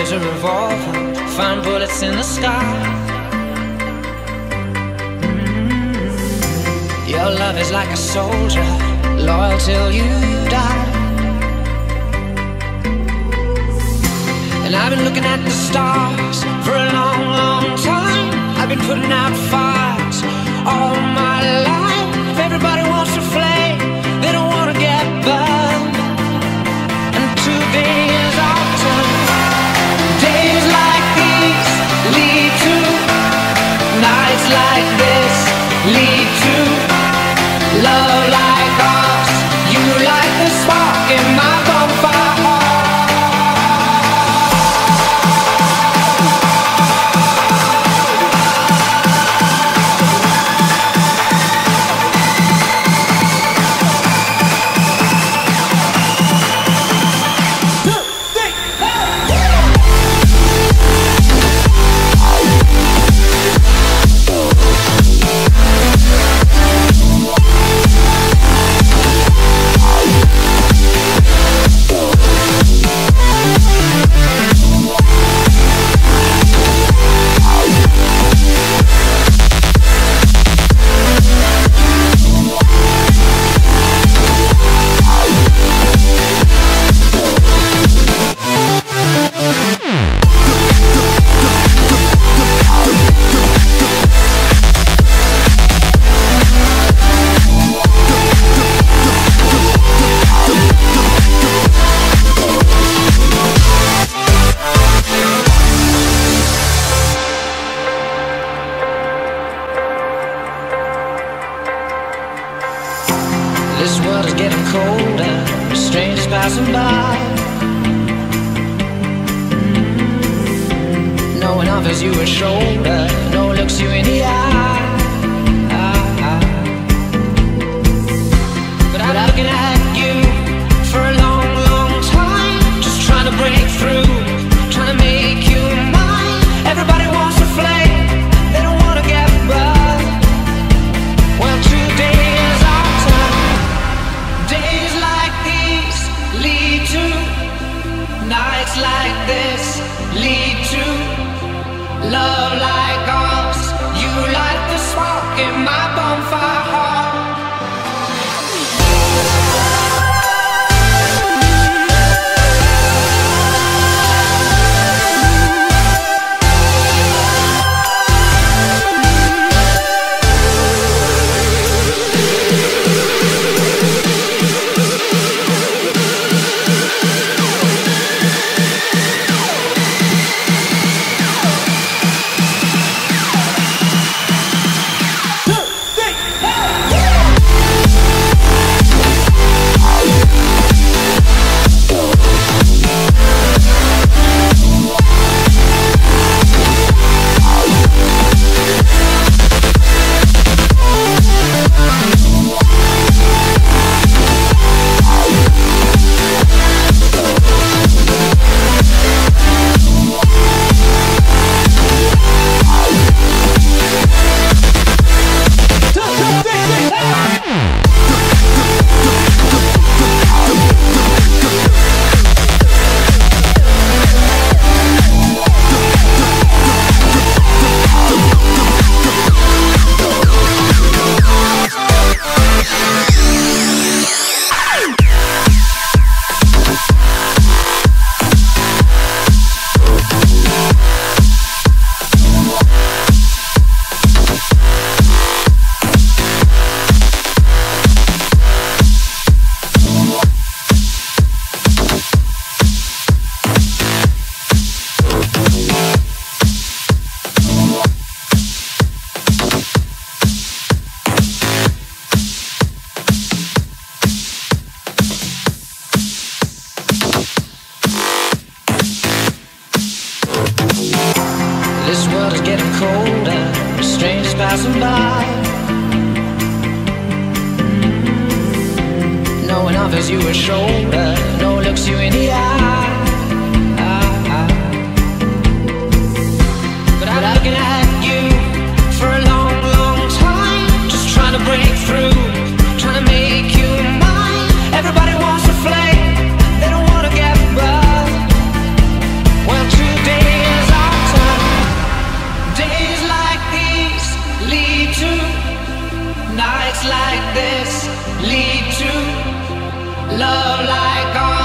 is a revolver, find bullets in the sky. Your love is like a soldier, loyal till you die. And I've been looking at the stars for a long, long time. I've been putting out fires all my life. Everybody wants to flame, they don't want to get burned. And today is our turn. Days like these lead to nights like this, lead to love like ours. You light the spark in my bonfire heart. This world is getting colder, strangers passing by. No one offers you a shoulder, no one looks you in the eye. But I've been looking at you for a long, long time, just trying to break through, trying to make you mine. Everybody wants to flame, they don't want to get burned. Well, today is our time. Days like these lead to nights like this, lead to love like ours. You light the spark in my bonfire heart. This world is getting colder, strangers passing by. No one offers you a shoulder, no one looks you in the eye. But I'm looking at you for a long, long time, just trying to break through, trying to make you mine. Everybody wants to flame, they don't want to get burned. Well, Nights like this lead to love like ours.